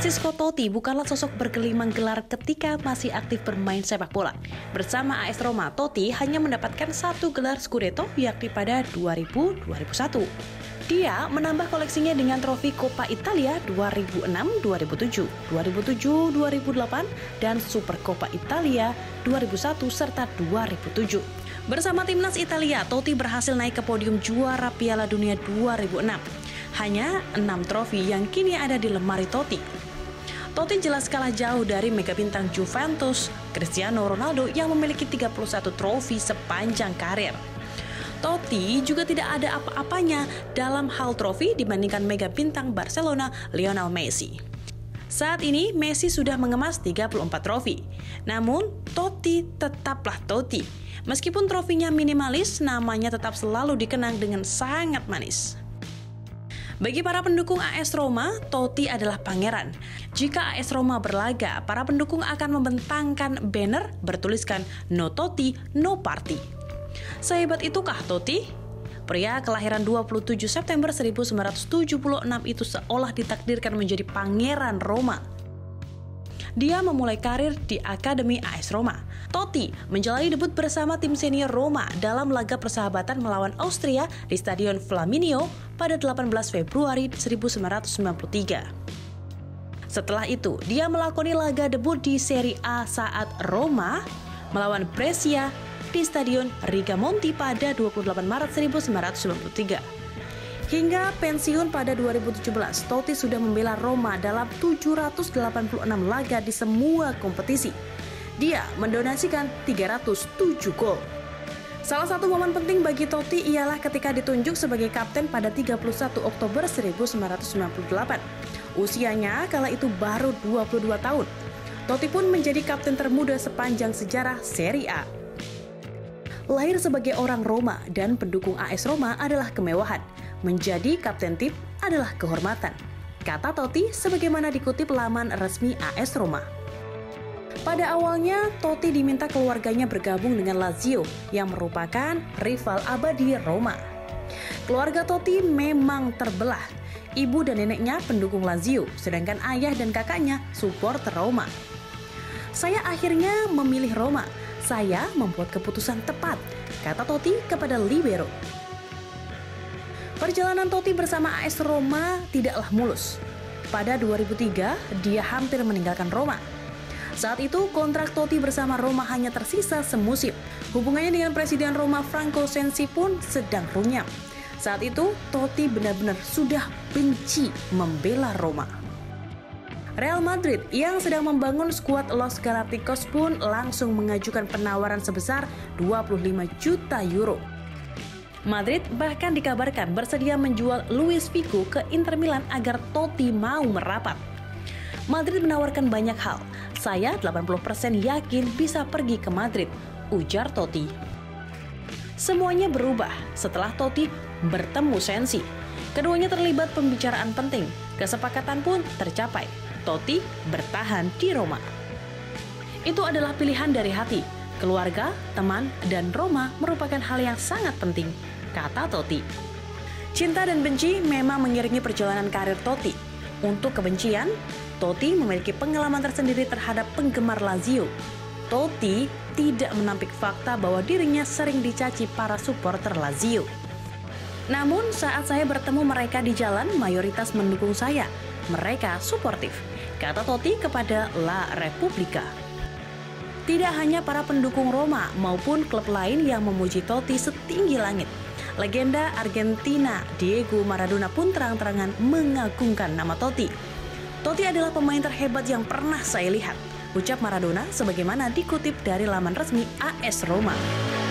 Francisco Totti bukanlah sosok bergelimang gelar ketika masih aktif bermain sepak bola. Bersama AS Roma, Totti hanya mendapatkan 1 gelar Scudetto yakni pada 2000-2001. Dia menambah koleksinya dengan trofi Coppa Italia 2006-2007, 2007-2008, dan Supercoppa Italia 2001 serta 2007. Bersama timnas Italia, Totti berhasil naik ke podium juara Piala Dunia 2006. Hanya 6 trofi yang kini ada di lemari Totti. Totti jelas kalah jauh dari mega bintang Juventus, Cristiano Ronaldo yang memiliki 31 trofi sepanjang karir. Totti juga tidak ada apa-apanya dalam hal trofi dibandingkan mega bintang Barcelona, Lionel Messi. Saat ini Messi sudah mengemas 34 trofi. Namun Totti tetaplah Totti. Meskipun trofinya minimalis, namanya tetap selalu dikenang dengan sangat manis. Bagi para pendukung AS Roma, Totti adalah pangeran. Jika AS Roma berlaga, para pendukung akan membentangkan banner bertuliskan "No Totti, No Party". Sehebat itukah Totti? Pria kelahiran 27 September 1976 itu seolah ditakdirkan menjadi pangeran Roma. Dia memulai karir di Akademi AS Roma. Totti menjalani debut bersama tim senior Roma dalam laga persahabatan melawan Austria di Stadion Flaminio pada 18 Februari 1993. Setelah itu, dia melakoni laga debut di Serie A saat Roma melawan Brescia di Stadion Rigamonti pada 28 Maret 1993. Hingga pensiun pada 2017, Totti sudah membela Roma dalam 786 laga di semua kompetisi. Dia mendonasikan 307 gol. Salah satu momen penting bagi Totti ialah ketika ditunjuk sebagai kapten pada 31 Oktober 1998. Usianya kala itu baru 22 tahun. Totti pun menjadi kapten termuda sepanjang sejarah Serie A. Lahir sebagai orang Roma dan pendukung AS Roma adalah kemewahan. Menjadi kapten tim adalah kehormatan, kata Totti sebagaimana dikutip laman resmi AS Roma. Pada awalnya, Totti diminta keluarganya bergabung dengan Lazio yang merupakan rival abadi Roma. Keluarga Totti memang terbelah. Ibu dan neneknya pendukung Lazio, sedangkan ayah dan kakaknya supporter Roma. Saya akhirnya memilih Roma. Saya membuat keputusan tepat, kata Totti kepada Libero. Perjalanan Totti bersama AS Roma tidaklah mulus. Pada 2003, dia hampir meninggalkan Roma. Saat itu, kontrak Totti bersama Roma hanya tersisa semusim. Hubungannya dengan Presiden Roma Franco Sensi pun sedang runyam. Saat itu, Totti benar-benar sudah benci membela Roma. Real Madrid yang sedang membangun skuad Los Galacticos pun langsung mengajukan penawaran sebesar 25 juta euro. Madrid bahkan dikabarkan bersedia menjual Luis Figo ke Inter Milan agar Totti mau merapat. Madrid menawarkan banyak hal. Saya 80% yakin bisa pergi ke Madrid, ujar Totti. Semuanya berubah setelah Totti bertemu Sensi. Keduanya terlibat pembicaraan penting. Kesepakatan pun tercapai. Totti bertahan di Roma. Itu adalah pilihan dari hati. Keluarga, teman, dan Roma merupakan hal yang sangat penting, kata Totti. Cinta dan benci memang mengiringi perjalanan karir Totti. Untuk kebencian, Totti memiliki pengalaman tersendiri terhadap penggemar Lazio. Totti tidak menampik fakta bahwa dirinya sering dicaci para supporter Lazio. Namun saat saya bertemu mereka di jalan, mayoritas mendukung saya. Mereka suportif, kata Totti kepada La Repubblica. Tidak hanya para pendukung Roma maupun klub lain yang memuji Totti setinggi langit. Legenda Argentina Diego Maradona pun terang-terangan mengagungkan nama Totti. Totti adalah pemain terhebat yang pernah saya lihat, ucap Maradona sebagaimana dikutip dari laman resmi AS Roma.